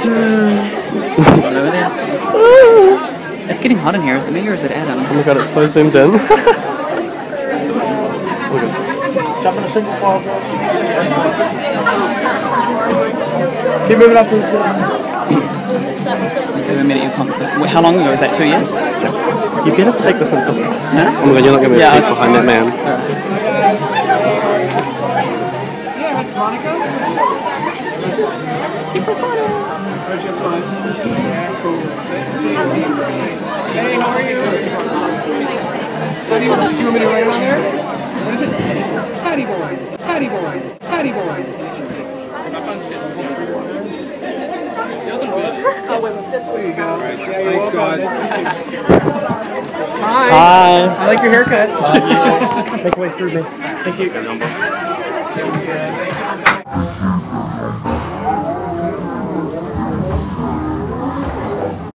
Over there. It's getting hot in here. Is it me or is it Adam? Oh my god, it's so zoomed in. Jump in a single file, girls. Keep moving up. So we met at your concert. How long ago was that? 2 years? You better take this in. Huh? Oh my god, you're not going to be able to sleep behind that man. Hey, how are you? Do you want me to write on there? What is it? Patty boy. Patty boy. Patty boy. There you go. Thanks, guys. Hi. Hi. I like your haircut. Make way through me. Thank you.